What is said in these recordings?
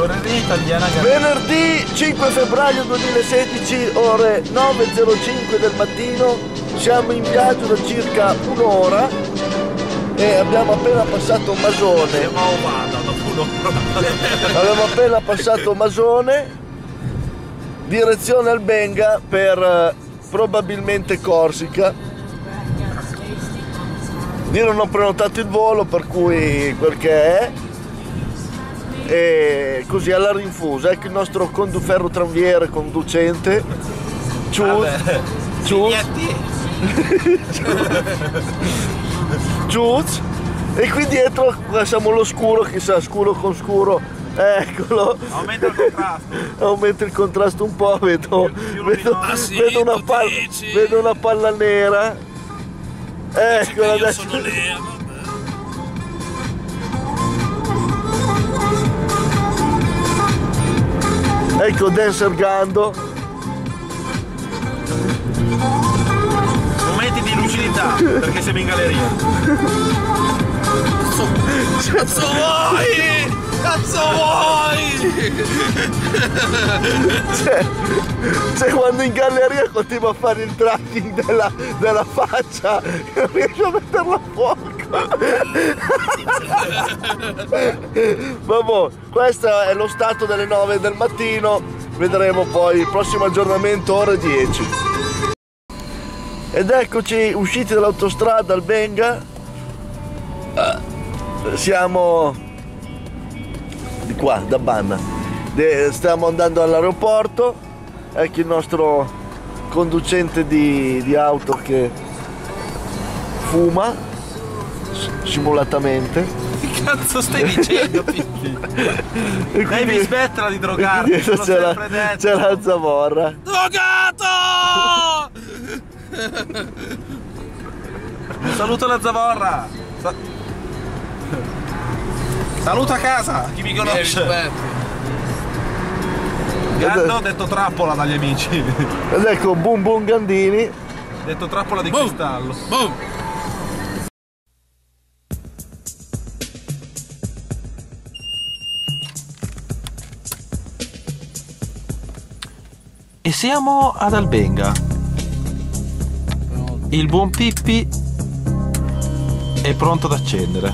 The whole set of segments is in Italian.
Correria italiana. Venerdì 5 febbraio 2016, ore 9:05 del mattino. Siamo in viaggio da circa un'ora e abbiamo appena passato Masone. Abbiamo appena passato Masone, direzione Albenga per probabilmente Corsica. Io non ho prenotato il volo, per cui quel che è, e così alla rinfusa. Ecco il nostro ferrotranviere conducente Ciuz. E qui dietro siamo all'oscuro, chissà, scuro con scuro, eccolo. Aumenta il contrasto. Aumenta il contrasto un po', vedo una palla nera. Eccola adesso. Sono Lea, vabbè. Ecco Dancer Gando. Momenti di lucidità, perché siamo in galleria. Cazzo vuoi? Cazzo vuoi? Cioè quando in galleria continua a fare il tracking della faccia, non riesco a metterlo a fuoco. Vabbè, questo è lo stato delle 9 del mattino. Vedremo poi il prossimo aggiornamento ore 10. Ed eccoci usciti dall'autostrada Albenga. Siamo di qua, da Banna. Stiamo andando all'aeroporto. Ecco il nostro conducente di auto che fuma simulatamente. Che cazzo stai dicendo, Pippi? Devi smetterla di drogarti. C'è la zavorra. Drogato! Saluto la zavorra. Saluta a casa, chi mi conosce. Gando detto trappola dagli amici. Ed ecco Boom Boom Gandini. Detto trappola di cristallo. Boom. E siamo ad Albenga. Il buon Pippi è pronto ad accendere.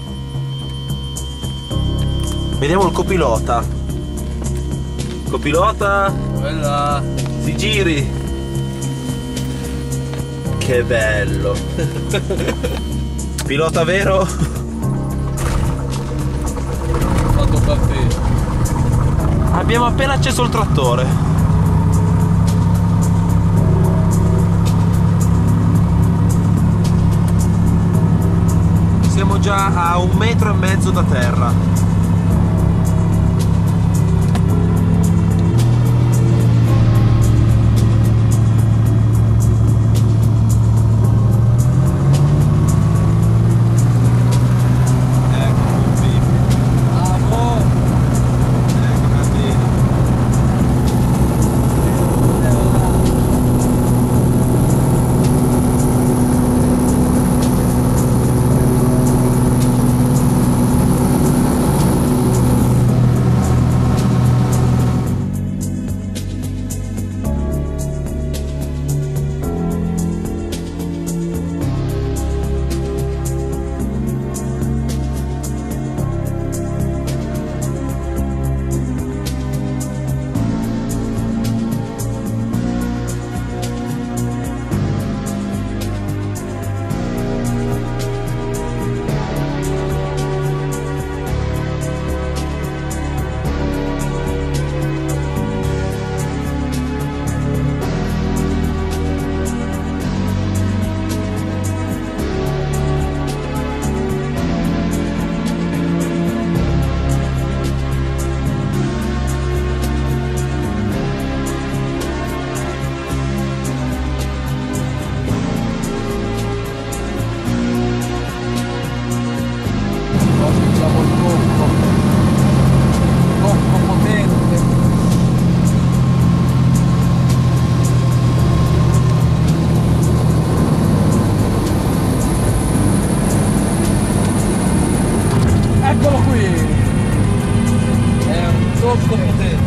Vediamo il copilota. Copilota, Quella. si giri. Che bello. Pilota vero. Fatto partire. Abbiamo appena acceso il trattore. Siamo già a 1,5 metri da terra. troppo potente.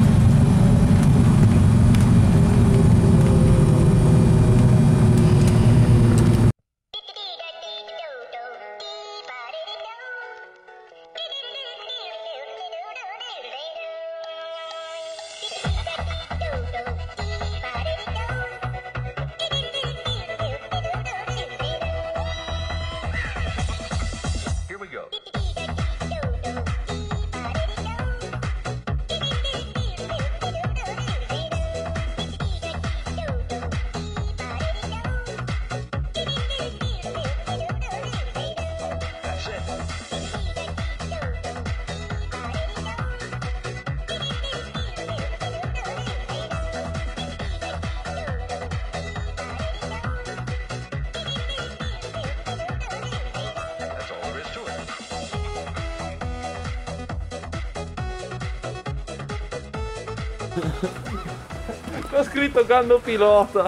Ho scritto quando pilota.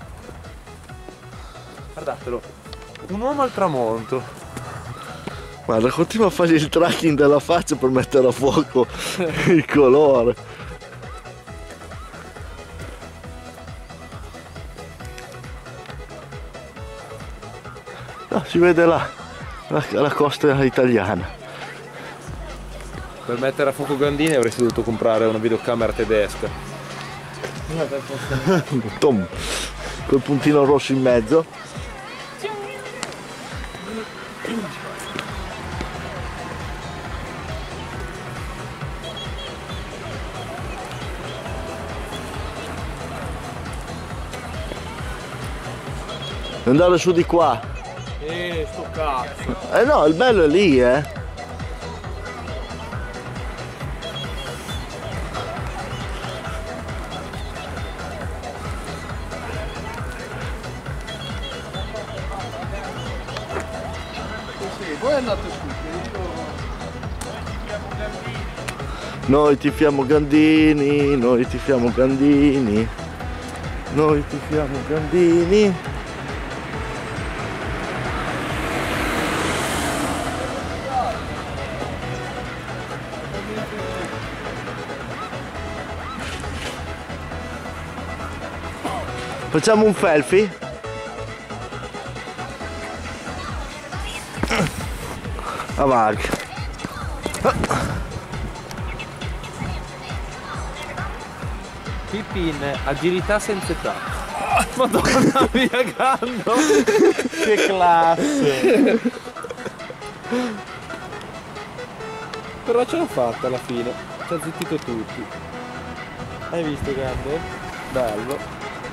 Guardatelo. Un uomo al tramonto. Guarda, continua a fare il tracking della faccia per mettere a fuoco il colore. No, si vede là, la costa italiana. Per mettere a fuoco Gandini avresti dovuto comprare una videocamera tedesca. Tom, col puntino rosso in mezzo. Andare su di qua. Sto cazzo. Eh no, il bello è lì, Voi andate su. Noi tifiamo Gandini, noi tifiamo Gandini, noi tifiamo Gandini. Facciamo un selfie? Avanti. Pippin, agilità senza età. Madonna mia, Gando! Che classe! Però ce l'ho fatta alla fine, ci ha zittito tutti. Hai visto, Gando? Bello.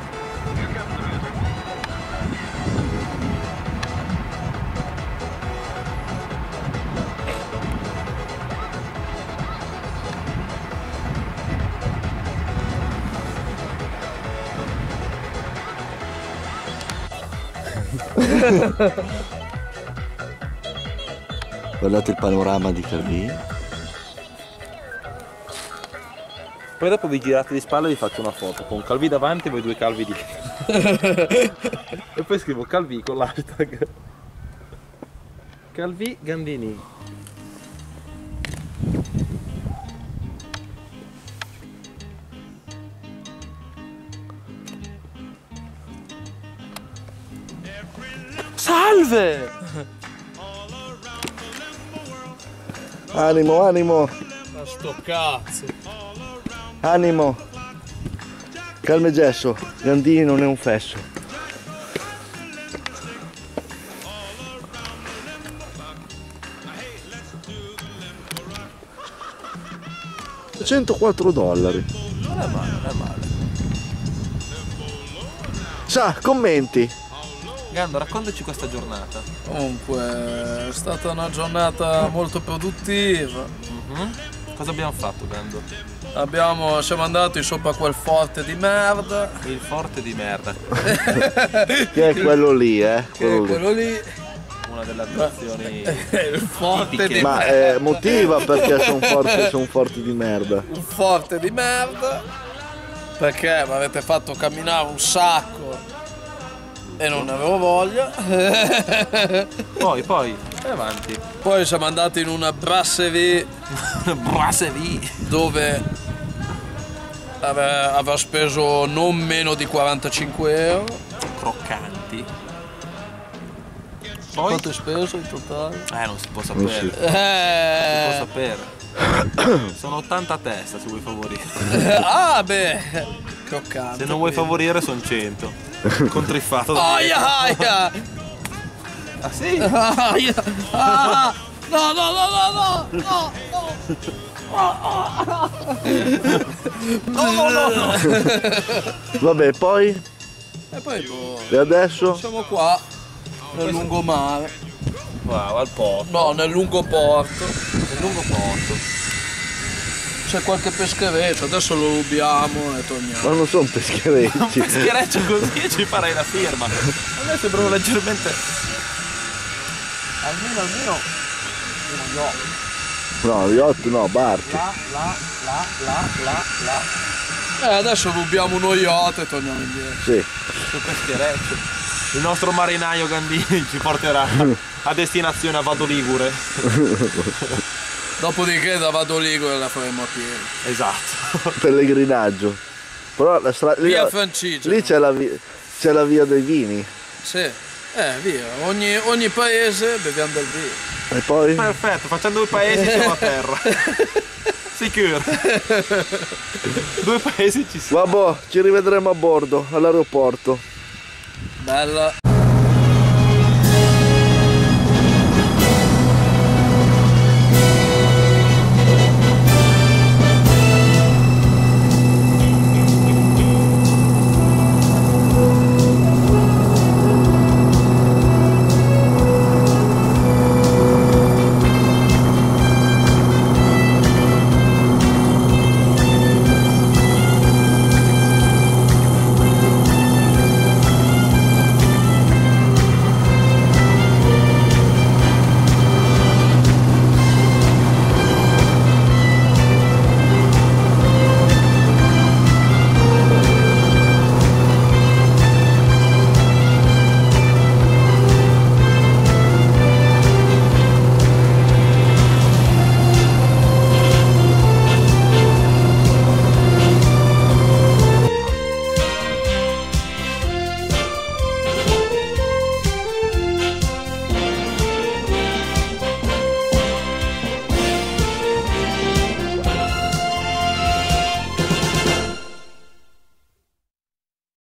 Guardate il panorama di Calvi. Poi dopo vi girate di spalle e vi faccio una foto con Calvi davanti e voi due calvi dietro. E poi scrivo Calvi con l'hashtag Calvi Gandini. Salve! Animo, animo, Ma sto cazzo. animo. Calma e gesso, Gandini non è un fesso. $104. Non è male, non è male. Sa, commenti. Gando, raccontaci questa giornata. Comunque è stata una giornata molto produttiva. Cosa abbiamo fatto, Gando? Siamo andati sopra quel forte di merda. Il forte di merda. Che è quello lì, quello lì. Quello lì. Una delle attrazioni. Il forte tipiche. di Ma motiva perché sono forti di merda. un forte di merda. Perché mi avete fatto camminare un sacco. E non ne avevo voglia. Poi, E avanti. Poi siamo andati in una brasserie dove aveva speso non meno di 45 euro. Croccanti. Poi? Quanto hai speso in totale? Non si può sapere. si- Non si può sapere. Sono 80 a testa se vuoi favorire. Ah beh, croccante. Se non vuoi favorire sono 100. Contriffato da Aia aia! Ah sì? Aia! Ah! No no no no no! No! Vabbè, poi? E poi boh, E adesso? siamo qua nel lungomare. Wow, al porto. No, nel lungo porto. Nel lungo porto. C'è qualche peschereccio, adesso lo rubiamo e torniamo. Ma non sono Un pescherecci. peschereccio così ci farei la firma. A me sembrano leggermente. Almeno. No, yacht no, barche. Adesso rubiamo uno yacht e torniamo indietro. Sì. Sul peschereccio. Il nostro marinaio Gandini ci porterà a destinazione a Vado Ligure. Dopodiché da Vado Ligure la faremo a piedi. Esatto. Pellegrinaggio. Però la strada lì, Via Francigena. lì c'è la via dei vini. Sì. Via. Ogni paese beviamo del vino. E poi? Perfetto, facciamo 2 paesi siamo a terra. Sicuro. 2 paesi ci sono. Vabbè, ci rivedremo a bordo, all'aeroporto. Bella.